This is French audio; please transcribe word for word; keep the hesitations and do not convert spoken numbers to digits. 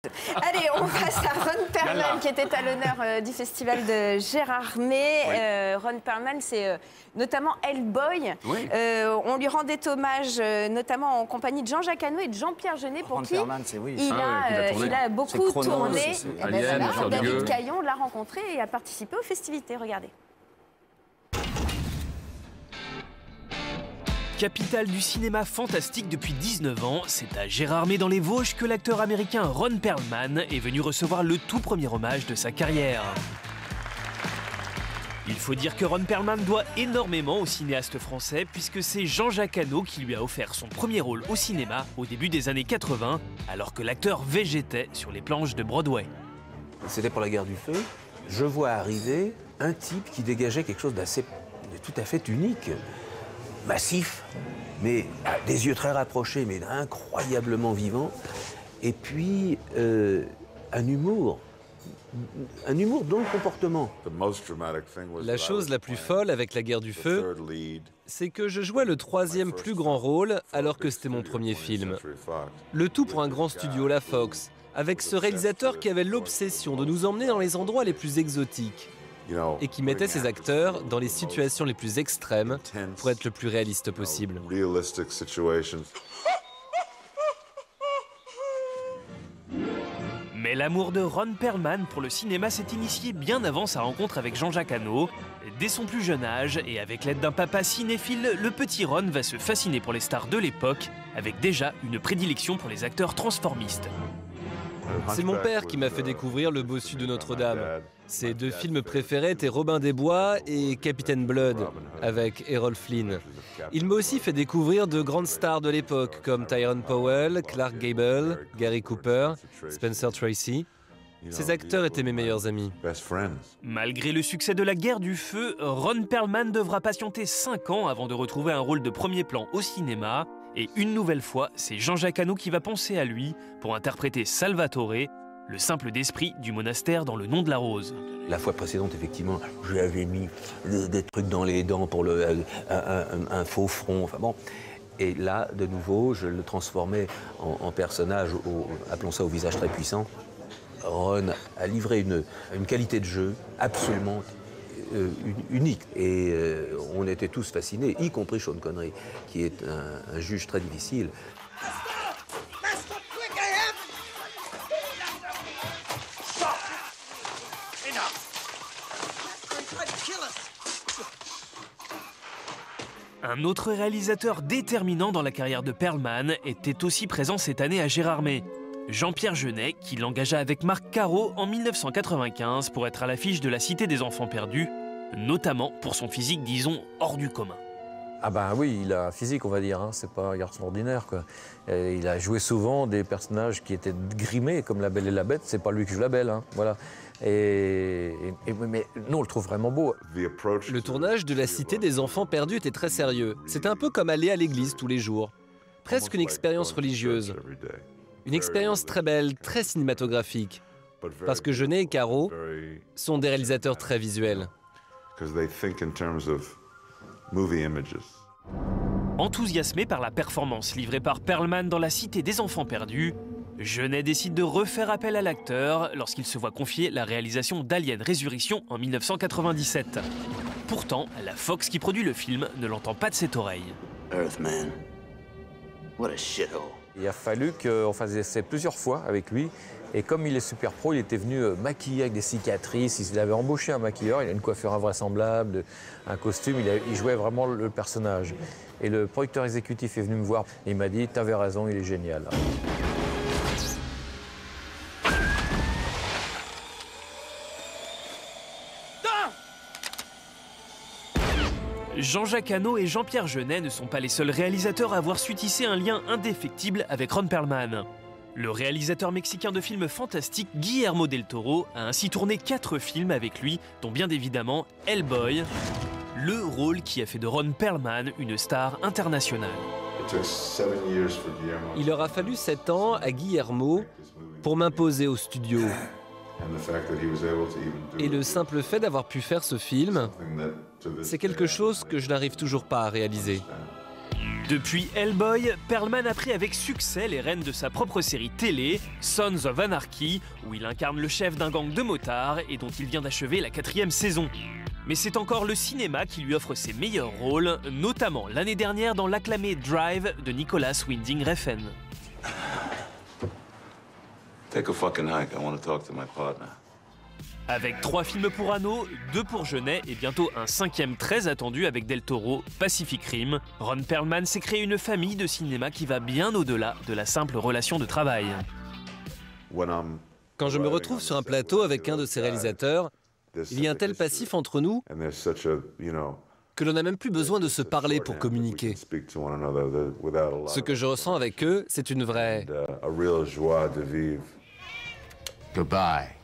Allez, on passe à Ron Perlman qui était à l'honneur euh, du festival de Gérardmer. Oui. Euh, Ron Perlman, c'est euh, notamment Hellboy. Oui. Euh, on lui rendait hommage euh, notamment en compagnie de Jean-Jacques Hano et de Jean-Pierre Jeunet pour Ron qui Perlman, oui. il, ah, a, oui, il, a il a beaucoup Chrono, tourné. C'est, c'est... Et ben Alien, voilà, David Caillon l'a rencontré et a participé aux festivités. Regardez. Capitale du cinéma fantastique depuis dix-neuf ans, c'est à Gérardmer dans les Vosges que l'acteur américain Ron Perlman est venu recevoir le tout premier hommage de sa carrière. Il faut dire que Ron Perlman doit énormément au cinéaste français puisque c'est Jean-Jacques Hano qui lui a offert son premier rôle au cinéma au début des années quatre-vingt, alors que l'acteur végétait sur les planches de Broadway. C'était pour la guerre du feu. Je vois arriver un type qui dégageait quelque chose d'assez, tout à fait unique. Massif, mais ah, des yeux très rapprochés, mais incroyablement vivants. Et puis, euh, un humour. Un humour dans le comportement. La chose la plus folle avec La Guerre du Feu, c'est que je jouais le troisième plus grand rôle alors que c'était mon premier film. Le tout pour un grand studio, la Fox, avec ce réalisateur qui avait l'obsession de nous emmener dans les endroits les plus exotiques et qui mettait ses acteurs dans les situations les plus extrêmes pour être le plus réaliste possible. Mais l'amour de Ron Perlman pour le cinéma s'est initié bien avant sa rencontre avec Jean-Jacques Hano. Dès son plus jeune âge, et avec l'aide d'un papa cinéphile, le petit Ron va se fasciner pour les stars de l'époque, avec déjà une prédilection pour les acteurs transformistes. C'est mon père qui m'a fait découvrir Le Bossu de Notre-Dame. Ses deux films préférés étaient Robin des Bois et Captain Blood, avec Errol Flynn. Il m'a aussi fait découvrir de grandes stars de l'époque, comme Tyrone Powell, Clark Gable, Gary Cooper, Spencer Tracy. Ces acteurs étaient mes meilleurs amis. Malgré le succès de La Guerre du Feu, Ron Perlman devra patienter cinq ans avant de retrouver un rôle de premier plan au cinéma. Et une nouvelle fois, c'est Jean-Jacques Hano qui va penser à lui pour interpréter Salvatore, le simple d'esprit du monastère dans Le Nom de la Rose. La fois précédente, effectivement, je lui avais mis des trucs dans les dents pour le, un, un, un faux front. Enfin bon. Et là, de nouveau, je le transformais en, en personnage, au, appelons ça au visage très puissant. Ron a livré une, une qualité de jeu absolument euh, unique. Et euh, on était tous fascinés, y compris Sean Connery, qui est un, un juge très difficile. Un autre réalisateur déterminant dans la carrière de Perlman était aussi présent cette année à Gérardmer. Jean-Pierre Jeunet, qui l'engagea avec Marc Caro en mille neuf cent quatre-vingt-quinze pour être à l'affiche de La Cité des Enfants Perdus, notamment pour son physique, disons, hors du commun. Ah ben oui, il a un physique, on va dire, hein. C'est pas un garçon ordinaire, quoi. Et il a joué souvent des personnages qui étaient grimés, comme La Belle et la Bête, c'est pas lui qui joue la Belle, hein. Voilà. Et, et, et, mais nous, on le trouve vraiment beau. Le tournage de La Cité des Enfants Perdus était très sérieux. C'était un peu comme aller à l'église tous les jours. Presque une expérience religieuse. Une expérience très belle, très cinématographique. Parce que Jeunet et Caro sont des réalisateurs très visuels. Enthousiasmé par la performance livrée par Perlman dans La Cité des Enfants Perdus, Jeunet décide de refaire appel à l'acteur lorsqu'il se voit confier la réalisation d'Alien Résurrection en mille neuf cent quatre-vingt-dix-sept. Pourtant, la Fox qui produit le film ne l'entend pas de cette oreille. Earthman, what a shithole. Il a fallu qu'on fasse des essais plusieurs fois avec lui. Et comme il est super pro, il était venu maquiller avec des cicatrices. Il avait embauché un maquilleur, il a une coiffure invraisemblable, un costume, il, a, il jouait vraiment le personnage. Et le producteur exécutif est venu me voir et il m'a dit « T'avais raison, il est génial ». Jean-Jacques Hano et Jean-Pierre Jeunet ne sont pas les seuls réalisateurs à avoir su tisser un lien indéfectible avec Ron Perlman. Le réalisateur mexicain de films fantastiques Guillermo del Toro a ainsi tourné quatre films avec lui, dont bien évidemment Hellboy, le rôle qui a fait de Ron Perlman une star internationale. Il aura fallu sept ans à Guillermo pour m'imposer au studio. Et le simple fait d'avoir pu faire ce film, c'est quelque chose que je n'arrive toujours pas à réaliser. Depuis Hellboy, Perlman a pris avec succès les rênes de sa propre série télé, Sons of Anarchy, où il incarne le chef d'un gang de motards et dont il vient d'achever la quatrième saison. Mais c'est encore le cinéma qui lui offre ses meilleurs rôles, notamment l'année dernière dans l'acclamé Drive de Nicolas Winding Refn. Take a fucking hike. I want to talk to my partner. Avec trois films pour Anno, deux pour Jeunet et bientôt un cinquième très attendu avec Del Toro, Pacific Rim, Ron Perlman s'est créé une famille de cinéma qui va bien au-delà de la simple relation de travail. Quand je me retrouve sur un plateau avec un de ces réalisateurs, il y a un tel passif entre nous que l'on n'a même plus besoin de se parler pour communiquer. Ce que je ressens avec eux, c'est une vraie... Goodbye.